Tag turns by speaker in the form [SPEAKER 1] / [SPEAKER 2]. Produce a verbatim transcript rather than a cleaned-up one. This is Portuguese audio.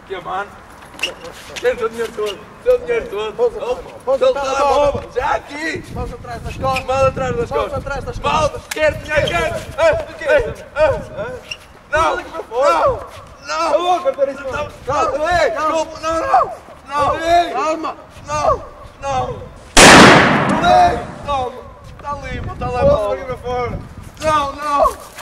[SPEAKER 1] Que é, mano? Quero o teu dinheiro todo. O teu dinheiro todo.
[SPEAKER 2] Pousa
[SPEAKER 1] O
[SPEAKER 2] atrás da
[SPEAKER 1] telemóvel. Já aqui.
[SPEAKER 2] Mãos atrás das costas.
[SPEAKER 1] Mãos atrás das
[SPEAKER 2] Mãos
[SPEAKER 1] costas.
[SPEAKER 2] atrás das
[SPEAKER 1] Mal,
[SPEAKER 2] costas.
[SPEAKER 1] quero dinheiro, quero. Não, não, não.
[SPEAKER 2] Calma, carteira. Calma, ei, calma.
[SPEAKER 1] Desculpa, não, não. Não,
[SPEAKER 2] Calma.
[SPEAKER 1] não, não. Ei, toma. Está limpo, está lá.
[SPEAKER 2] Pousa aqui para fora.
[SPEAKER 1] Não, não.